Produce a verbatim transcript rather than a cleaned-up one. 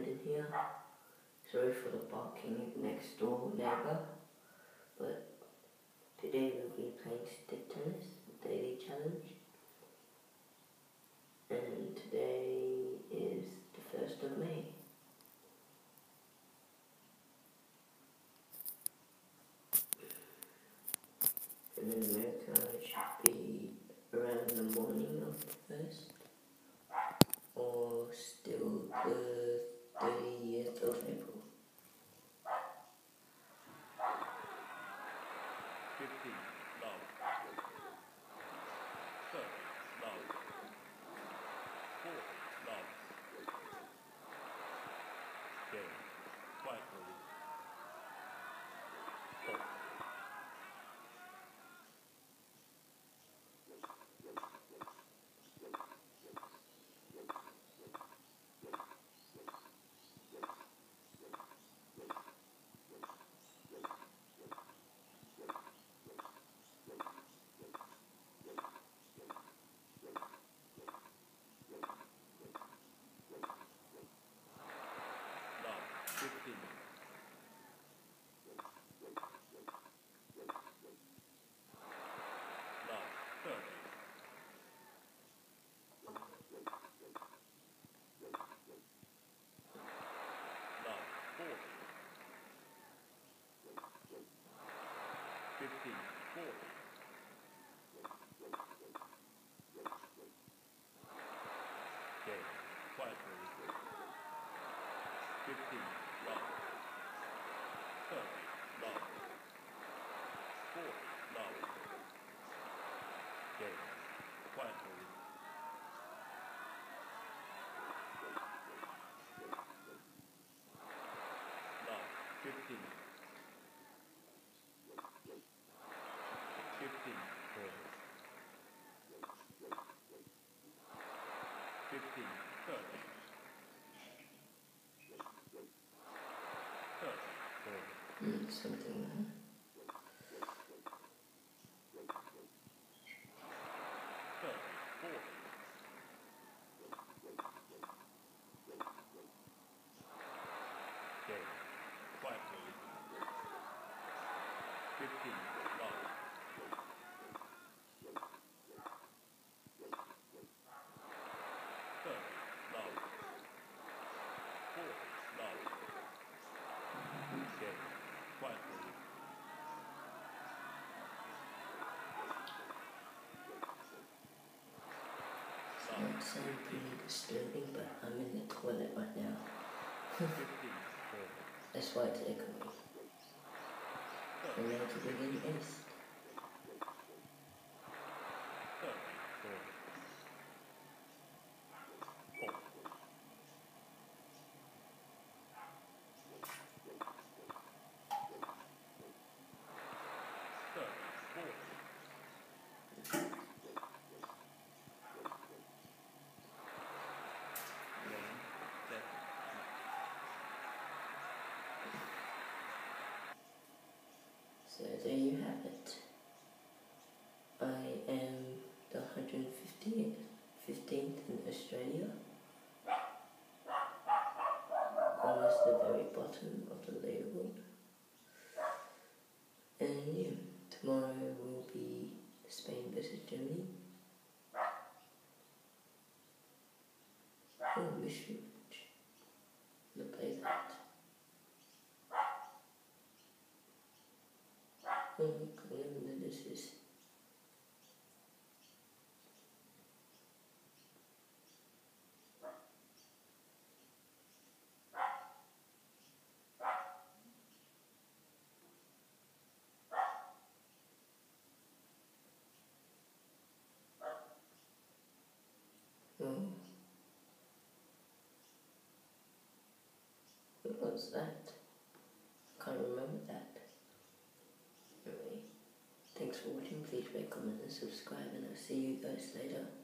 friend in here. Sorry for the barking next door neighbour, but today we'll be playing stick tennis, daily challenge. And today is the first of May. And in America it should be around the morning of the first, or still the thirtieth of April. fifteen, love. thirty, love. forty, love. Game, quiet release. Four. fifteen. Love, thirty. Love, forty. fifteen, forty. Game, quiet release. fifteen, love. thirty, love. forty, love. Game, quiet release. Love, fifteen. fifteen, forty. fifteen, thirty. thirty, forty. Mm, something like that. thirty, forty. Game, quiet release. fifteen, love. thirty, love. forty, love. Game, quiet release. It might sound pretty disturbing, but I'm in the toilet right now. fifteen, forty. That's why it's echoing. And now to begin is thirty, forty. four. thirty, forty. Game, set, so there you have it. I am the one hundred fifteenth in Australia. Almost the very bottom of the leaderboard. And yeah, tomorrow will be Spain versus Germany. Oh, mystery match. I'm gonna play that. Oh, look, I don't know this is. Oh. What was that? Can't remember that. Anyway, thanks for watching. Please rate, comment and subscribe, and I'll see you guys later.